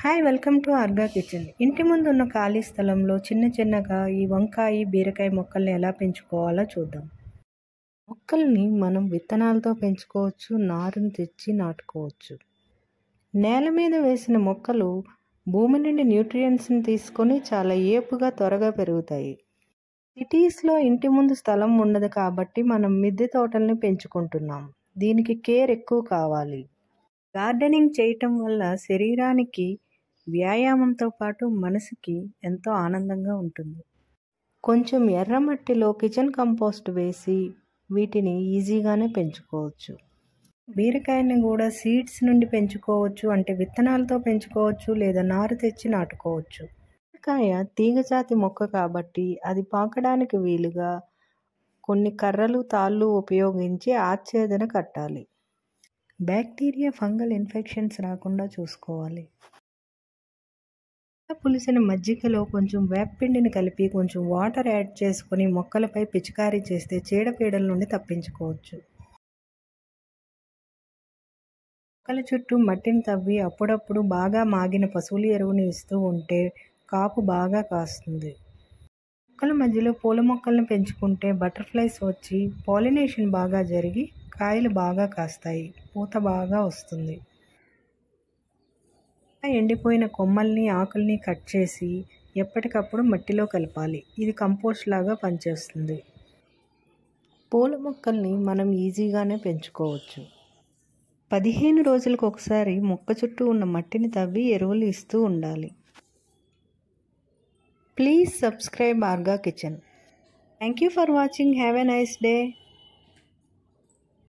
Hi, welcome to Orga kitchen. ఇంటి ముందు ఉన్న ఖాళీ స్థలంలో చిన్నగా ఈ వంకాయ, బీరకాయ మొక్కల్ని ఎలా పెంచుకోవాలో చూద్దాం. మొక్కల్ని మనం విత్తనాలతో పెంచుకోవచ్చు, నారుని తెచ్చి నాటుకోవచ్చు. నేల మీద వేసిన మొక్కలు భూమి నుండి న్యూట్రియంట్స్ని తీసుకొని చాలా ఏపుగా త్వరగా పెరుగుతాయి. సిటీస్లో ఇంటి ముందు స్థలం ఉండదు కాబట్టి మనం మిద్దె తోటల్ని పెంచుకుంటున్నాం. దీనికి కేర్ ఎక్కువ కావాలి. గార్డెనింగ్ చేయటం వల్ల శరీరానికి వ్యాయామంతో పాటు మనసుకి ఎంతో ఆనందంగా ఉంటుంది. కొంచెం ఎర్రమట్టిలో కిచెన్ కంపోస్ట్ వేసి వీటిని ఈజీగానే పెంచుకోవచ్చు. బీరకాయని కూడా సీడ్స్ నుండి పెంచుకోవచ్చు, అంటే విత్తనాలతో పెంచుకోవచ్చు లేదా నారు తెచ్చి నాటుకోవచ్చు. బీరకాయ తీగజాతి మొక్క కాబట్టి అది పాకడానికి వీలుగా కొన్ని కర్రలు, తాళ్ళు ఉపయోగించి ఆచ్ఛేదన కట్టాలి. బ్యాక్టీరియా, ఫంగల్ ఇన్ఫెక్షన్స్ రాకుండా చూసుకోవాలి. పులిసిన మజ్జిగలో కొంచెం వేపపిండిని కలిపి కొంచెం వాటర్ యాడ్ చేసుకొని మొక్కలపై పిచికారీ చేస్తే చీడపీడల నుండి తప్పించుకోవచ్చు. మొక్కల చుట్టూ మట్టిని తవ్వి అప్పుడప్పుడు బాగా మాగిన పశువుల ఎరువుని ఇస్తూ ఉంటే కాపు బాగా కాస్తుంది. మొక్కల మధ్యలో పూల మొక్కలను పెంచుకుంటే బటర్ఫ్లైస్ వచ్చి పాలినేషన్ బాగా జరిగి కాయలు బాగా కాస్తాయి, పూత బాగా వస్తుంది. ఎండిపోయిన కొమ్మల్ని, ఆకుల్ని కట్ చేసి ఎప్పటికప్పుడు మట్టిలో కలపాలి. ఇది కంపోస్ట్ లాగా పనిచేస్తుంది. పూల మొక్కల్ని మనం ఈజీగానే పెంచుకోవచ్చు. 15 రోజులకు ఒకసారి మొక్క చుట్టూ ఉన్న మట్టిని తవ్వి ఎరువులు ఇస్తూ ఉండాలి. Please subscribe Orga kitchen. Thank you for watching. Have a nice day.